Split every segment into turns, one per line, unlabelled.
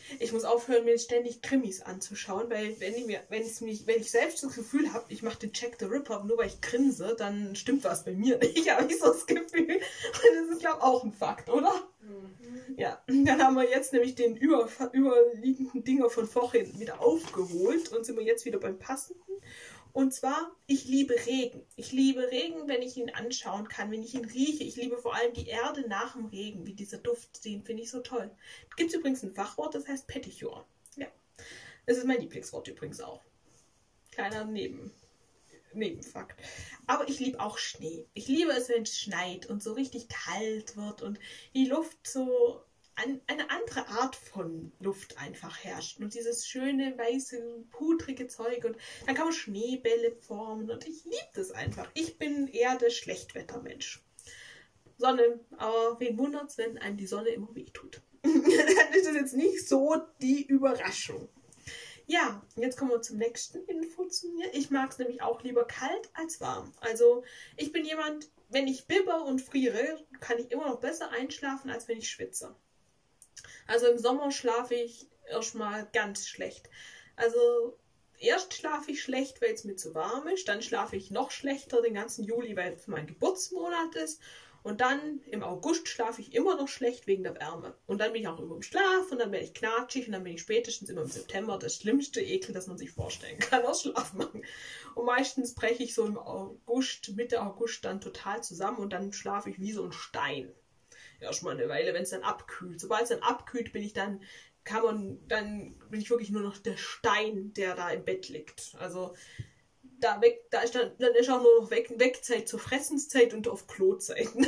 Ich muss aufhören, mir ständig Krimis anzuschauen, weil wenn ich selbst das Gefühl habe, ich mache den Jack the Ripper, nur weil ich grinse, dann stimmt was bei mir nicht, habe ich so das Gefühl. Und das ist, glaube ich, auch ein Fakt, oder? Mhm. Ja, dann haben wir jetzt nämlich den überliegenden Dinger von vorhin wieder aufgeholt und sind wir jetzt wieder beim Passenden. Und zwar, ich liebe Regen. Ich liebe Regen, wenn ich ihn anschauen kann, wenn ich ihn rieche. Ich liebe vor allem die Erde nach dem Regen, wie dieser Duft, den finde ich so toll. Da gibt es übrigens ein Fachwort, das heißt Pettichor. Ja, das ist mein Lieblingswort übrigens auch. Kleiner Nebenfakt. Aber ich liebe auch Schnee. Ich liebe es, wenn es schneit und so richtig kalt wird und die Luft so eine andere Art von Luft einfach herrscht. Und dieses schöne, weiße, pudrige Zeug. Und dann kann man Schneebälle formen. Und ich liebe das einfach. Ich bin eher der Schlechtwettermensch. Sonne, aber wen wundert es, wenn einem die Sonne immer wehtut? Dann ist das jetzt nicht so die Überraschung. Ja, jetzt kommen wir zum nächsten Info zu mir. Ich mag es nämlich auch lieber kalt als warm. Also ich bin jemand, wenn ich bibber und friere, kann ich immer noch besser einschlafen, als wenn ich schwitze. Also im Sommer schlafe ich erstmal ganz schlecht. Also erst schlafe ich schlecht, weil es mir zu warm ist. Dann schlafe ich noch schlechter den ganzen Juli, weil es mein Geburtsmonat ist. Und dann im August schlafe ich immer noch schlecht wegen der Wärme. Und dann bin ich auch immer im Schlaf und dann werde ich knatschig und dann bin ich spätestens immer im September das schlimmste Ekel, das man sich vorstellen kann, aus Schlafmangel. Und meistens breche ich so im August, Mitte August dann total zusammen und dann schlafe ich wie so ein Stein. Erstmal eine Weile, wenn es dann abkühlt. Sobald es dann abkühlt, bin ich wirklich nur noch der Stein, der da im Bett liegt. Also dann ist auch nur noch Wegzeit zur Fressenszeit und auf Klozeiten.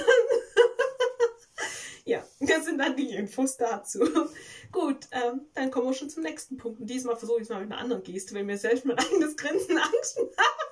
Ja, das sind dann die Infos dazu. Gut, dann kommen wir schon zum nächsten Punkt. Und diesmal versuche ich es mal mit einer anderen Geste, weil mir selbst mein eigenes Grinsen Angst macht.